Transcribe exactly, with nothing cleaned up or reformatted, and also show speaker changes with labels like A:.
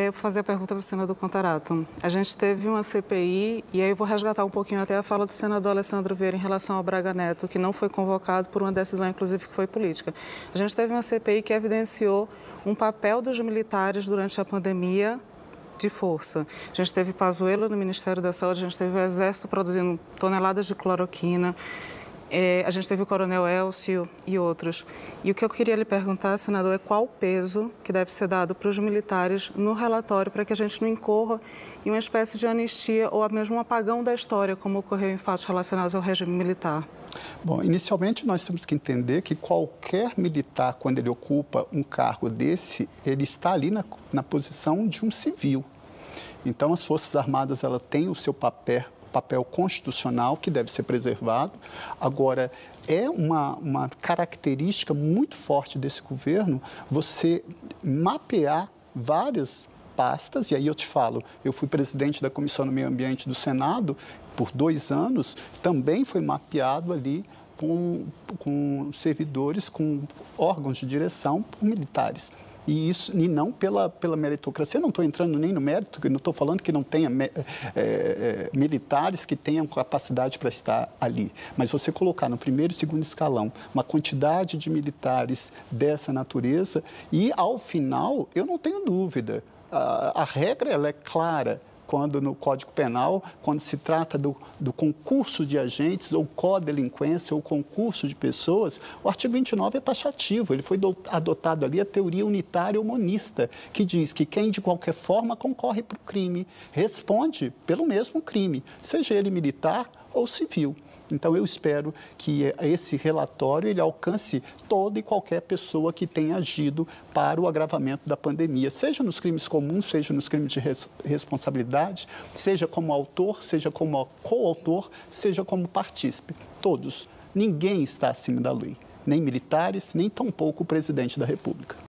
A: É, fazer a pergunta para o senador Contarato. A gente teve uma C P I, e aí eu vou resgatar um pouquinho até a fala do senador Alessandro Vieira em relação ao Braga Neto, que não foi convocado por uma decisão, inclusive, que foi política. A gente teve uma C P I que evidenciou um papel dos militares durante a pandemia de força. A gente teve Pazuello no Ministério da Saúde, a gente teve o Exército produzindo toneladas de cloroquina, É, a gente teve o Coronel Elcio e outros. E o que eu queria lhe perguntar, senador, é qual o peso que deve ser dado para os militares no relatório para que a gente não incorra em uma espécie de anistia ou mesmo um apagão da história, como ocorreu em fatos relacionados ao regime militar?
B: Bom, inicialmente nós temos que entender que qualquer militar, quando ele ocupa um cargo desse, ele está ali na, na posição de um civil. Então, as Forças Armadas, ela têm o seu papel papel constitucional que deve ser preservado. Agora, é uma, uma característica muito forte desse governo você mapear várias pastas, e aí eu te falo, eu fui presidente da Comissão do Meio Ambiente do Senado por dois anos, também foi mapeado ali com, com servidores, com órgãos de direção por militares. E, isso, e não pela, pela meritocracia. Eu não estou entrando nem no mérito, não estou falando que não tenha é, é, militares que tenham capacidade para estar ali. Mas você colocar no primeiro e segundo escalão uma quantidade de militares dessa natureza e, ao final, eu não tenho dúvida, a, a regra ela é clara. Quando no Código Penal, quando se trata do, do concurso de agentes ou codelinquência ou concurso de pessoas, o artigo vinte e nove é taxativo, ele foi do, adotado ali a teoria unitária ou monista, que diz que quem de qualquer forma concorre para o crime responde pelo mesmo crime, seja ele militar ou civil. Então, eu espero que esse relatório ele alcance toda e qualquer pessoa que tenha agido para o agravamento da pandemia, seja nos crimes comuns, seja nos crimes de res responsabilidade, seja como autor, seja como coautor, seja como partícipe. Todos. Ninguém está acima da lei, nem militares, nem tampouco o presidente da República.